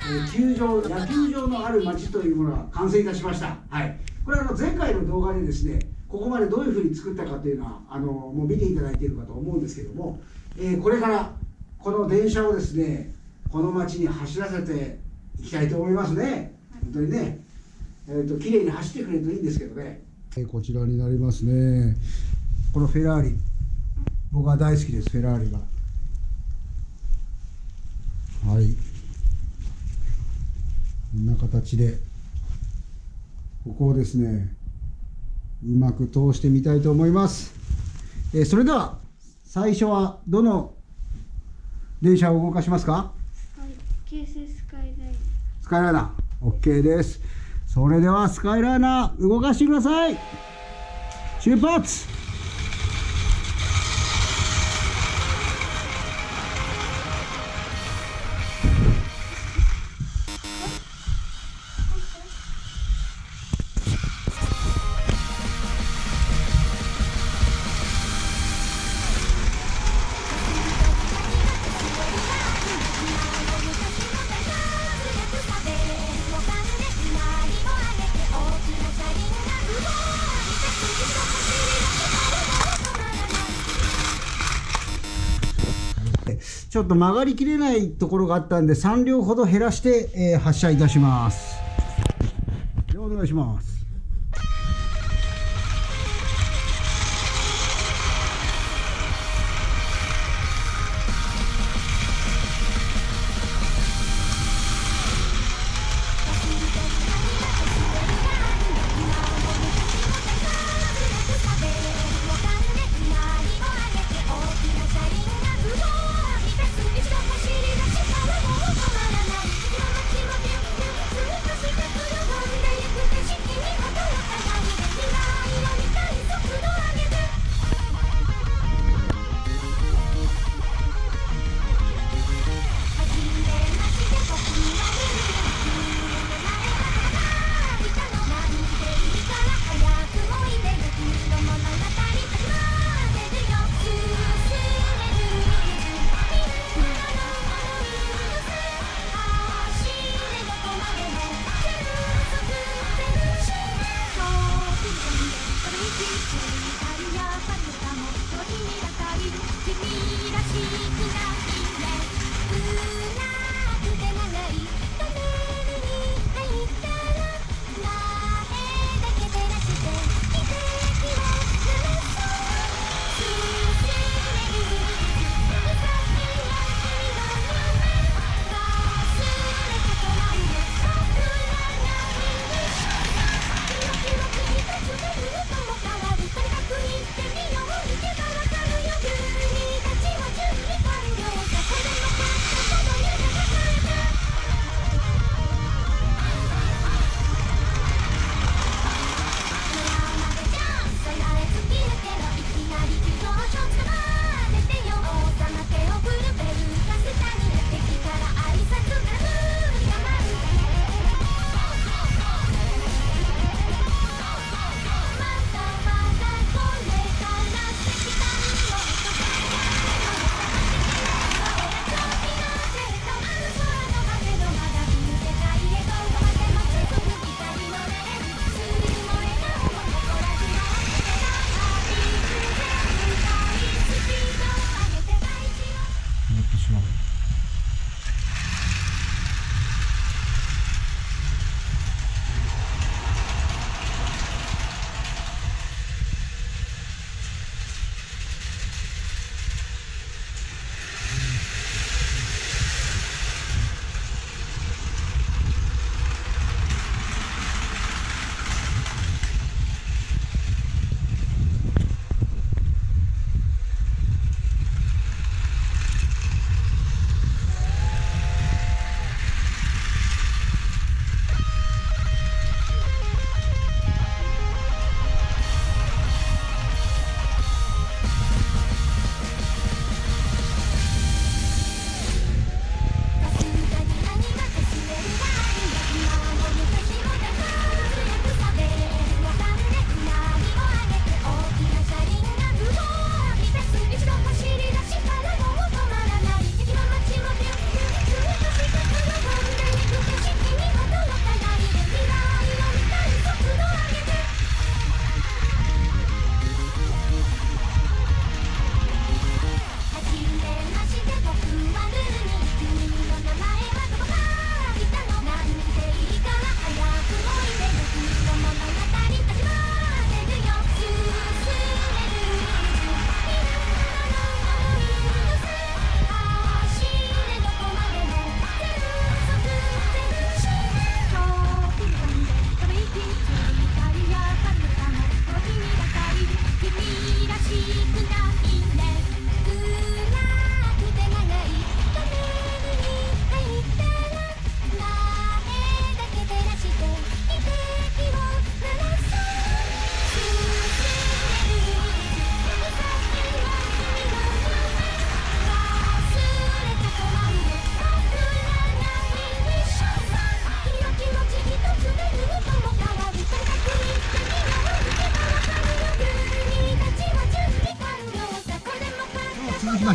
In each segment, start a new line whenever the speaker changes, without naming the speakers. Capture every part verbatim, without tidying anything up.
えー、球場野球場のある町というものが完成いたしました。はい、これはあの前回の動画でですね、ここまでどういうふうに作ったかというのはあのもう見ていただいているかと思うんですけども、えー、これからこの電車をですね、この町に走らせていきたいと思いますね。本当にね、えーと綺麗に走ってくれるといいんですけどね。こちらになりますね。このフェラーリ、僕は大好きです、フェラーリが。はい、こんな形でここをですね、うまく通してみたいと思います。えー、それでは最初はどの電車を動かしますか？
京成スカイライナー。
スカイライナー OK です。それではスカイライナー動かしてください。出発。ちょっと曲がりきれないところがあったんでさん両ほど減らして、えー、発車いたします。ではお願いします。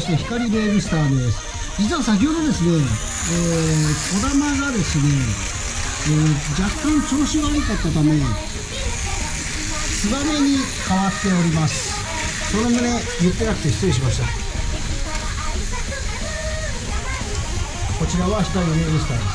して光レールスターです。実は先ほどですね、えー、小玉がですね、えー、若干調子が悪かったためツバメに変わっております。その旨言ってなくて失礼しました。こちらは光レールスターです。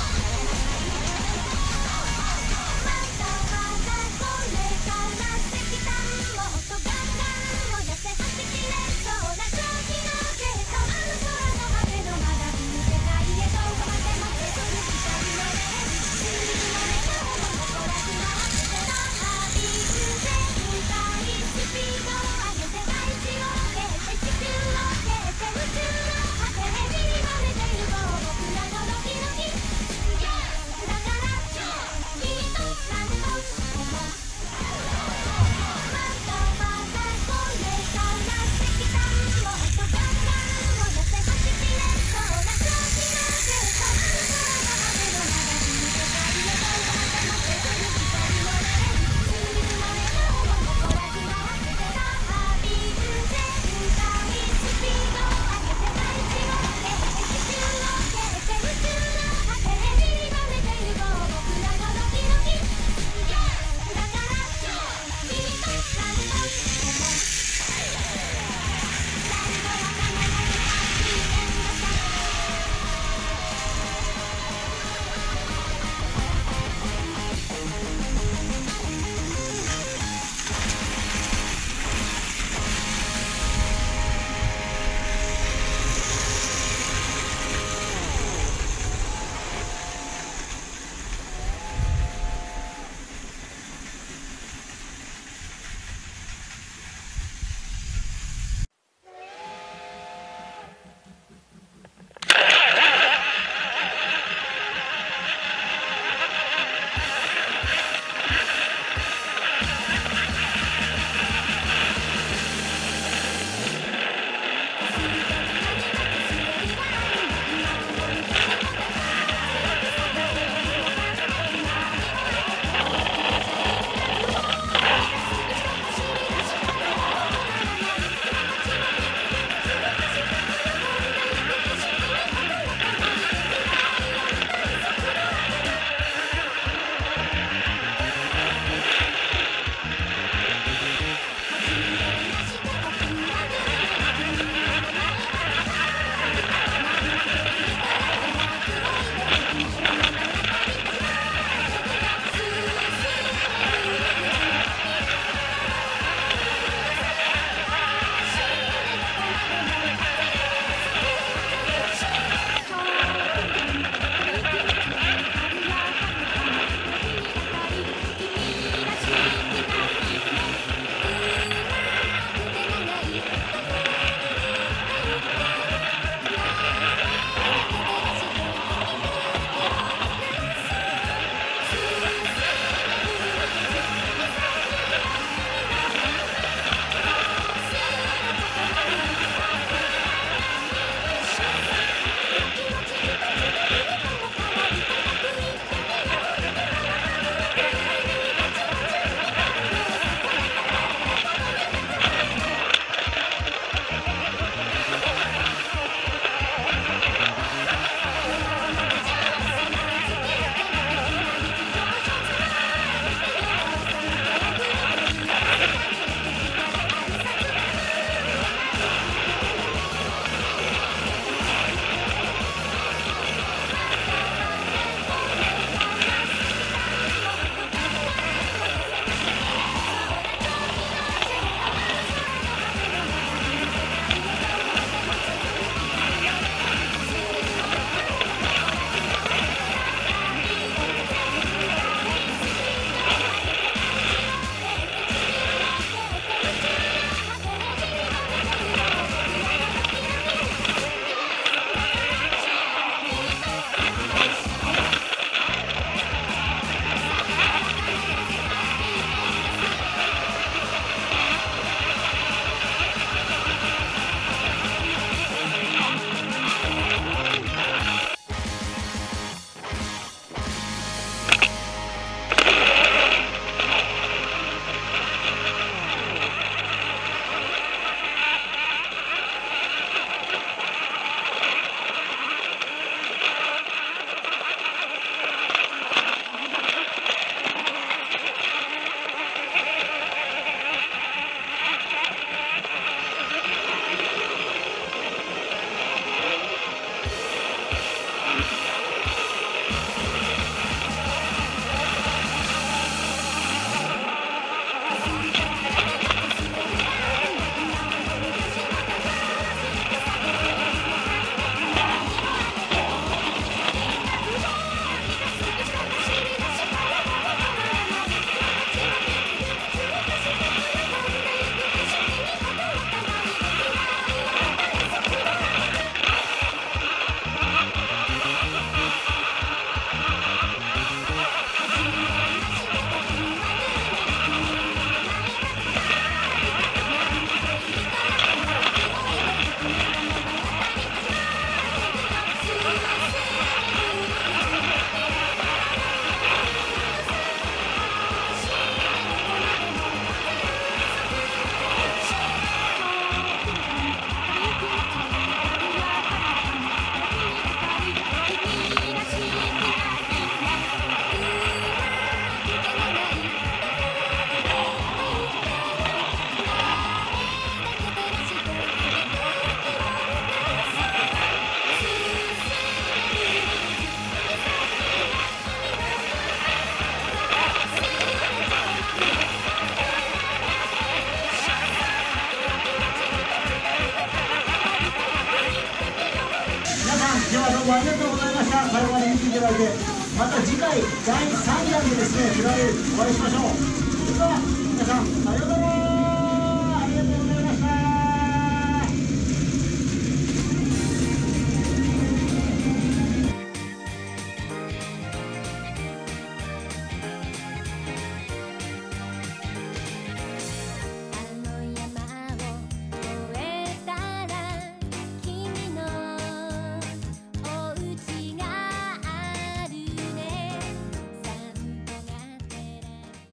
今日はどうもありがとうございました。最後まで見ていただいて、また次回だいさんだんでですね、プラレールお会いしましょう。それでは皆さんさようなら。